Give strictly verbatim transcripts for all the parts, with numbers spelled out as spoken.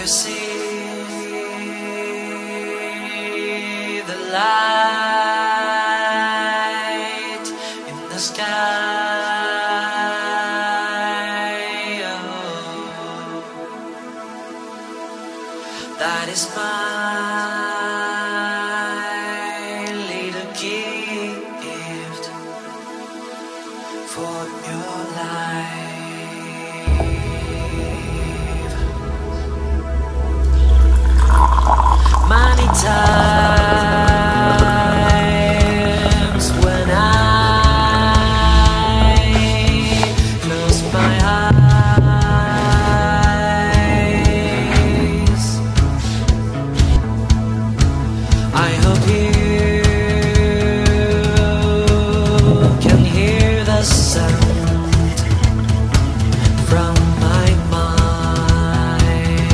you see the light in the sky? Oh, that is my little gift for your life. Many times when I close my eyes, I hope you can hear the sound from my mind.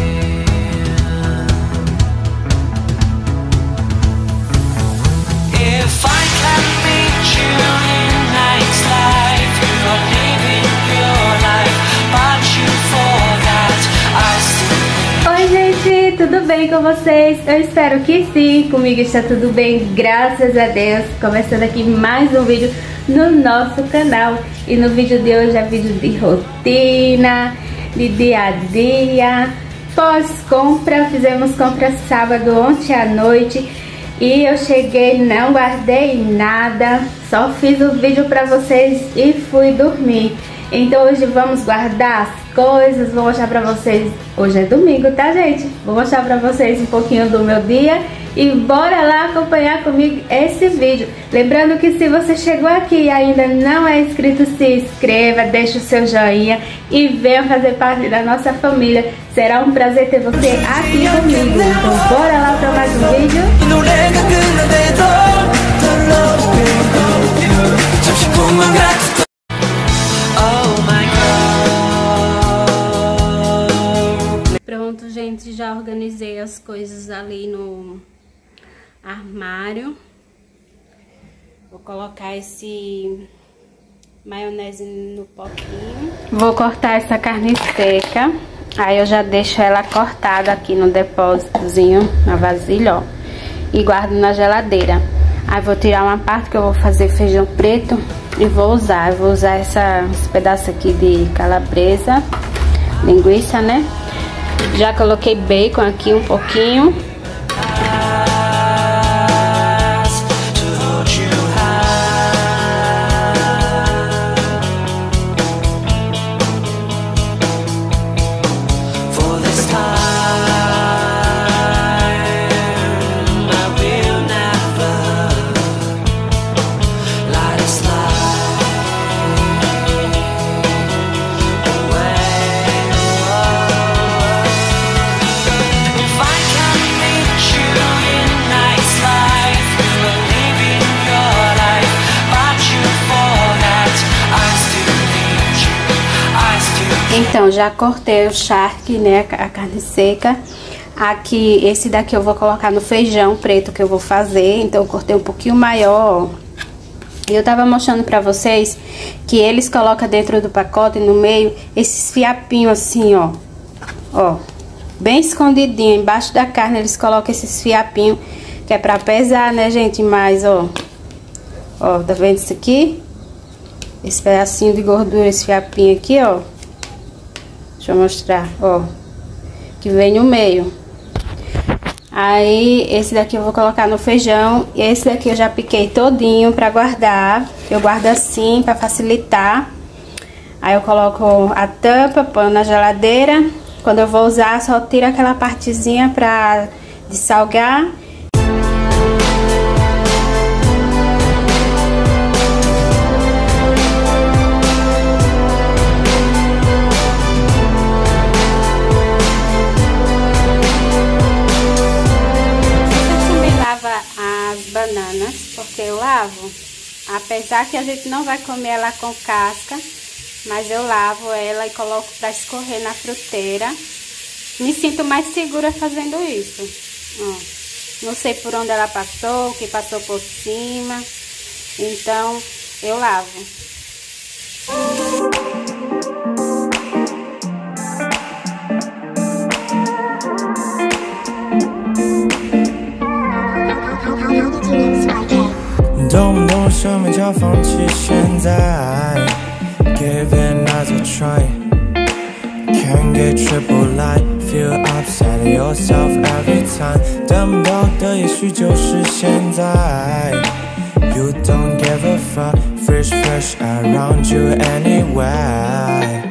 If I can meet you in night's life, you are living your life, but you forgot I still. Oi gente, tudo bem com vocês? Eu espero que sim, comigo está tudo bem, graças a Deus. Começando aqui mais um vídeo no nosso canal. E no vídeo de hoje é vídeo de rotina, de dia a dia, pós-compra. Fizemos compra sábado, ontem à noite. E eu cheguei, não guardei nada, só fiz o vídeo pra vocês e fui dormir. Então hoje vamos guardar as coisas, vou mostrar pra vocês. Hoje é domingo, tá gente? Vou mostrar pra vocês um pouquinho do meu dia e bora lá acompanhar comigo esse vídeo. Lembrando que se você chegou aqui e ainda não é inscrito, se inscreva, deixa o seu joinha e venha fazer parte da nossa família. Será um prazer ter você aqui comigo. Então bora lá pra mais um vídeo. Pronto, gente, já organizei as coisas ali no armário. Vou colocar esse maionese no potinho. Vou cortar essa carne seca. Aí eu já deixo ela cortada aqui no depósitozinho, na vasilha, ó. E guardo na geladeira. Aí vou tirar uma parte que eu vou fazer feijão preto e vou usar. Eu vou usar essa, esse pedaço aqui de calabresa, linguiça, né? Já coloquei bacon aqui um pouquinho. Então, já cortei o charque, né, a carne seca. Aqui, esse daqui eu vou colocar no feijão preto que eu vou fazer. Então, eu cortei um pouquinho maior, ó. Eu tava mostrando pra vocês que eles colocam dentro do pacote, no meio, esses fiapinhos assim, ó. Ó, bem escondidinho, embaixo da carne eles colocam esses fiapinhos, que é pra pesar, né, gente? Mas, ó, ó, tá vendo isso aqui? Esse pedacinho de gordura, esse fiapinho aqui, ó. Deixa eu mostrar, ó, que vem no meio. Aí, esse daqui eu vou colocar no feijão. E esse daqui eu já piquei todinho pra guardar. Eu guardo assim, pra facilitar. Aí eu coloco a tampa, põe na geladeira. Quando eu vou usar, só tiro aquela partezinha pra dessalgar. Bananas, porque eu lavo, apesar que a gente não vai comer ela com casca, mas eu lavo ela e coloco para escorrer na fruteira. Me sinto mais segura fazendo isso. Ó, não sei por onde ela passou, o que passou por cima, então eu lavo. 动不动什么叫放弃现在 Give it another try Can't get triple light Feel upset at yourself every time 等不到的也许就是现在 You don't give a fuck Fresh fresh around you anyway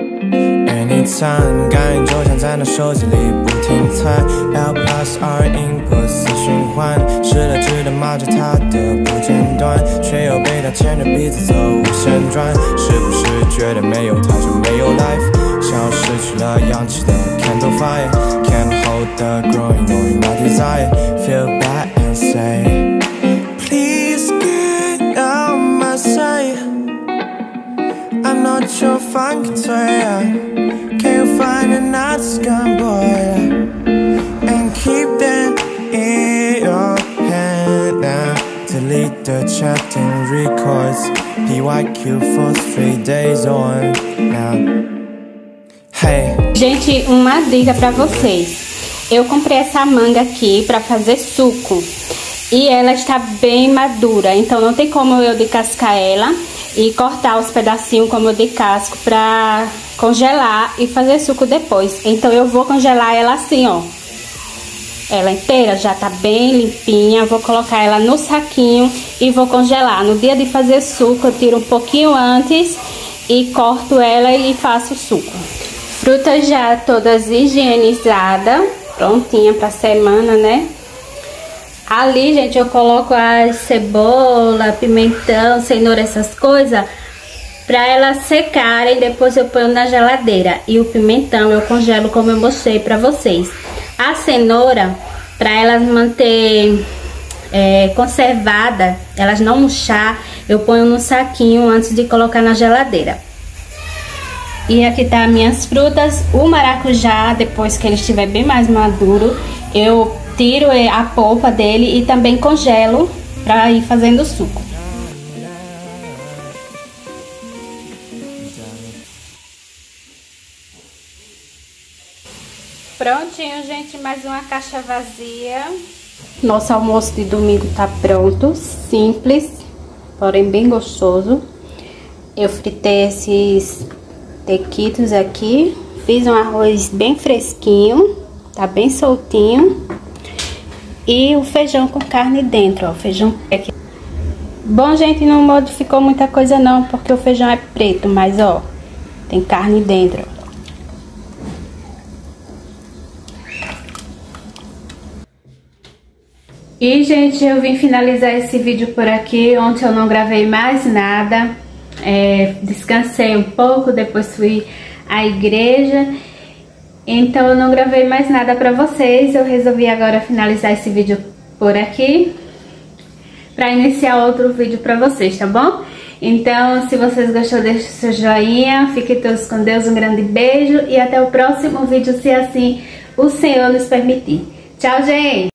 Anytime 感应就像在那手机里不停猜 L plus R input 四循环失了智的骂着他的不间断却又被他牵着鼻子走无限转是不是觉得没有他就没有 life 像失去了氧气的 candle fire Can't hold the growing knowing my desire Feel bad and say Please get out my sight I'm not your fun Can you find another scum boy And keep them in your hand now Delete the chatting records P Y Q for three days on now Hey Gente, uma dica pra vocês. Eu comprei essa manga aqui pra fazer suco. E ela está bem madura, então não tem como eu descascar ela e cortar os pedacinhos como eu descasco pra congelar e fazer suco depois. Então eu vou congelar ela assim, ó. Ela inteira já tá bem limpinha, vou colocar ela no saquinho e vou congelar. No dia de fazer suco eu tiro um pouquinho antes e corto ela e faço suco. Frutas já todas higienizadas, prontinha pra semana, né? Ali, gente, eu coloco a cebola, pimentão, cenoura, essas coisas, pra elas secarem, depois eu ponho na geladeira. E o pimentão eu congelo como eu mostrei pra vocês. A cenoura, pra elas manter é, conservada, elas não murchar, eu ponho no saquinho antes de colocar na geladeira. E aqui tá as minhas frutas. O maracujá, depois que ele estiver bem mais maduro, eu tiro a polpa dele e também congelo pra ir fazendo suco. Prontinho, gente, mais uma caixa vazia. Nosso almoço de domingo tá pronto, simples, porém bem gostoso. Eu fritei esses tequitos aqui, fiz um arroz bem fresquinho, tá bem soltinho. E o feijão com carne dentro, ó, feijão aqui. Bom, gente, não modificou muita coisa não, porque o feijão é preto, mas ó, tem carne dentro. E, gente, eu vim finalizar esse vídeo por aqui. Ontem eu não gravei mais nada. É, descansei um pouco, depois fui à igreja. Então eu não gravei mais nada pra vocês. Eu resolvi agora finalizar esse vídeo por aqui, pra iniciar outro vídeo pra vocês, tá bom? Então, se vocês gostaram, deixe seu joinha. Fiquem todos com Deus, um grande beijo. E até o próximo vídeo, se assim o Senhor nos permitir. Tchau, gente!